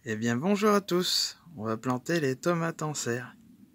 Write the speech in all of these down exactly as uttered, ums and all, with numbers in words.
Eh bien bonjour à tous, on va planter les tomates en serre.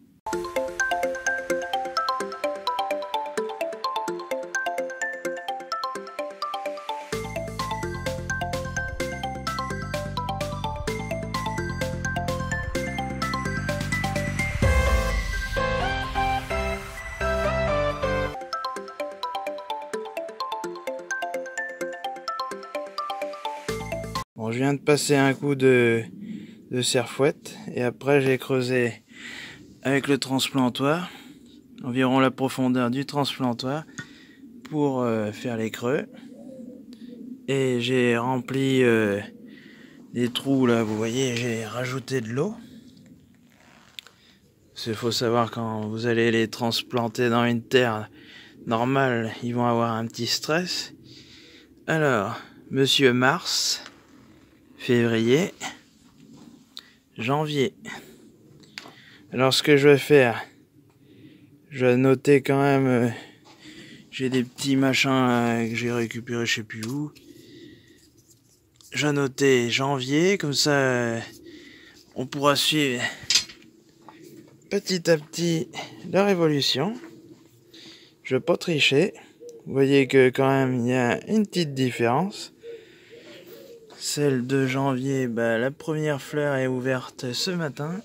Bon, je viens de passer un coup de, de serre-fouette et après j'ai creusé avec le transplantoir, environ la profondeur du transplantoir pour euh, faire les creux. Et j'ai rempli euh, des trous là, vous voyez, j'ai rajouté de l'eau. Il faut savoir, quand vous allez les transplanter dans une terre normale, ils vont avoir un petit stress. Alors, monsieur Mars, février, janvier. Alors ce que je vais faire, je vais noter quand même, euh, j'ai des petits machins là, que j'ai récupérés je sais plus où. Je vais noter janvier, comme ça euh, on pourra suivre petit à petit leur évolution. Je vais pas tricher. Vous voyez que quand même il y a une petite différence. Celle de janvier, bah, la première fleur est ouverte ce matin.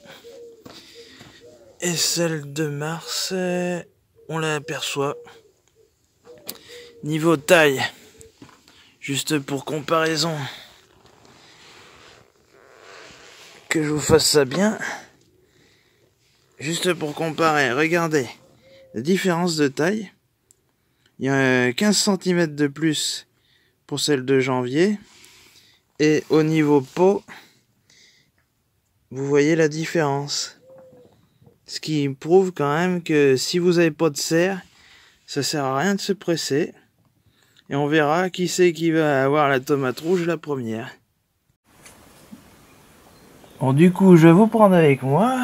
Et celle de mars, euh, on l'aperçoit. Niveau taille, juste pour comparaison, que je vous fasse ça bien. Juste pour comparer, regardez la différence de taille. Il y a quinze centimètres de plus pour celle de janvier. Et au niveau peau, vous voyez la différence. Ce qui prouve quand même que si vous n'avez pas de serre, ça sert à rien de se presser. Et on verra qui c'est qui va avoir la tomate rouge la première. Bon, du coup, je vais vous prendre avec moi.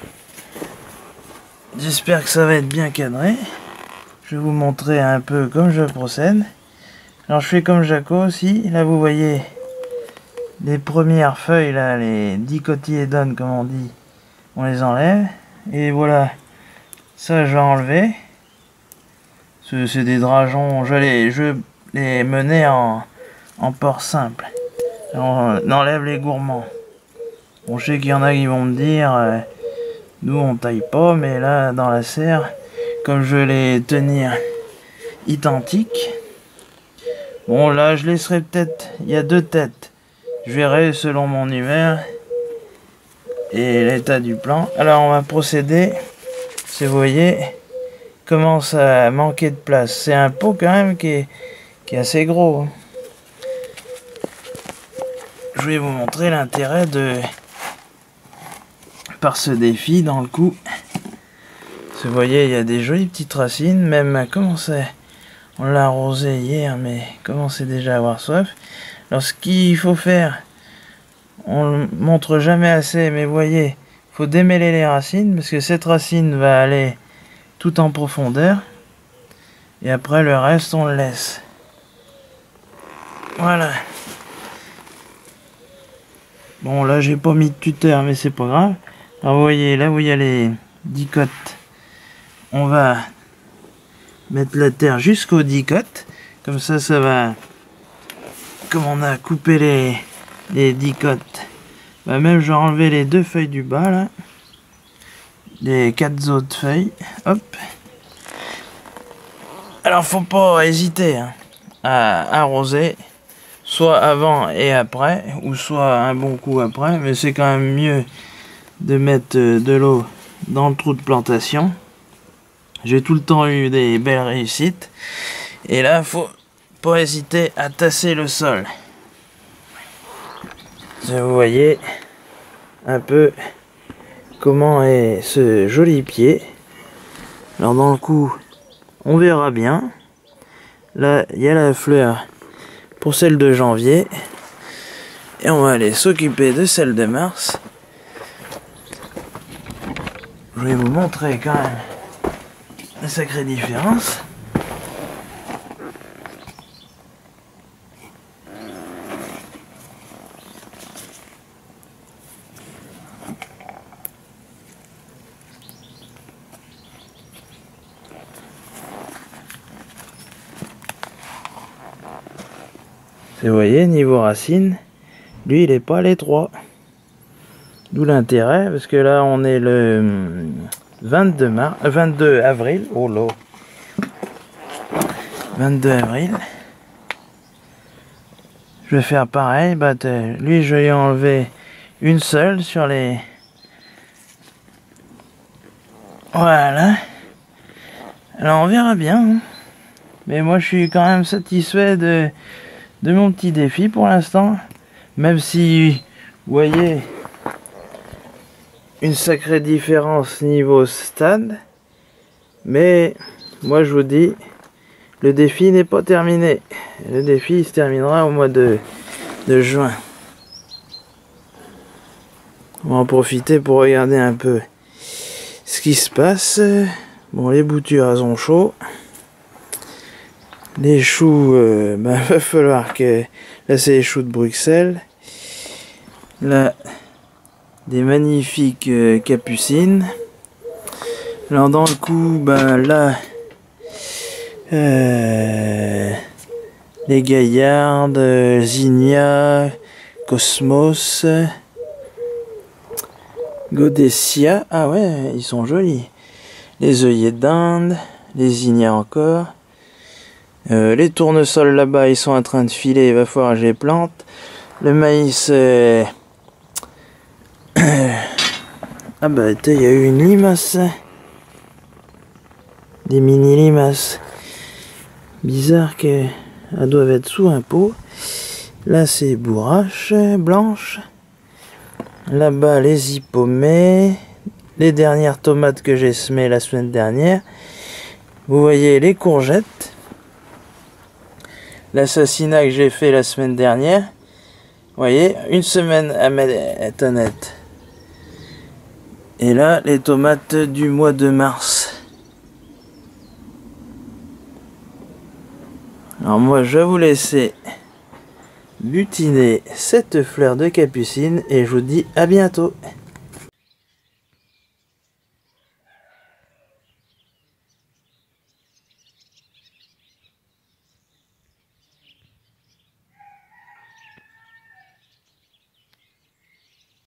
J'espère que ça va être bien cadré. Je vais vous montrer un peu comme je procède. Alors je fais comme Jaco aussi. Là vous voyez les premières feuilles, là, les dicotylédones comme on dit, on les enlève. Et voilà, ça je vais enlever. C'est des drageons, je les, je les menais en, en port simple. On enlève les gourmands. Bon, je sais qu'il y en a qui vont me dire, euh, nous on taille pas, mais là dans la serre, comme je vais les tenir identiques, bon là je laisserai peut-être, il y a deux têtes, je verrai selon mon humeur et l'état du plan. Alors on va procéder, si vous voyez, commence à manquer de place. C'est un pot quand même qui est, qui est assez gros. Je vais vous montrer l'intérêt de par ce défi dans le coup. Vous voyez, il y a des jolies petites racines, même commencé, on l'a arrosé hier, mais commençait déjà à avoir soif. Alors ce qu'il faut faire, on le montre jamais assez, mais vous voyez, il faut démêler les racines, parce que cette racine va aller tout en profondeur, et après le reste on le laisse. Voilà. Bon là j'ai pas mis de tuteur, mais c'est pas grave. Alors vous voyez, là où il y a les dicotes, on va mettre la terre jusqu'aux dicotes, comme ça ça va, comme on a coupé les, les dicotes, bah même je vais enlever les deux feuilles du bas là, les quatre autres feuilles, hop. Alors faut pas hésiter hein, à arroser, soit avant et après, ou soit un bon coup après, mais c'est quand même mieux de mettre de l'eau dans le trou de plantation. J'ai tout le temps eu des belles réussites. Et là, faut pas hésiter à tasser le sol. Vous voyez un peu comment est ce joli pied. Alors dans le coup, on verra bien. Là, il y a la fleur pour celle de janvier. Et on va aller s'occuper de celle de mars. Je vais vous montrer quand même une sacrée différence. Et vous voyez, niveau racine, lui il est pas à l'étroit. D'où l'intérêt, parce que là on est le vingt-deux mars, vingt-deux avril, oh là, vingt-deux avril. Je vais faire pareil, bah lui je vais enlever une seule sur les... Voilà. Alors on verra bien. Hein. Mais moi je suis quand même satisfait de, de mon petit défi pour l'instant. Même si, vous voyez, une sacrée différence niveau stade. Mais moi je vous dis, le défi n'est pas terminé. Le défi se terminera au mois de, de juin. On va en profiter pour regarder un peu ce qui se passe. Bon, les boutures elles ont chaud. Les choux, euh, bah, va falloir que... Là c'est les choux de Bruxelles. Là, des magnifiques euh, capucines. Alors dans le coup, bah là, euh, les gaillardes, euh, Zinnia, Cosmos, Godessia. Ah ouais, ils sont jolis. Les œillets d'Inde, les Zinnia encore. Euh, les tournesols là-bas, ils sont en train de filer, il va falloir que je les plante. Le maïs... Euh... ah bah, il y a eu une limace. Des mini limaces. Bizarre qu'elles doivent être sous un pot. Là, c'est bourrache blanche. Là-bas, les hippomées. Les dernières tomates que j'ai semées la semaine dernière. Vous voyez les courgettes. L'assassinat que j'ai fait la semaine dernière. Vous voyez, une semaine à mettre honnête. Et là, les tomates du mois de mars. Alors moi, je vais vous laisser butiner cette fleur de capucine et je vous dis à bientôt.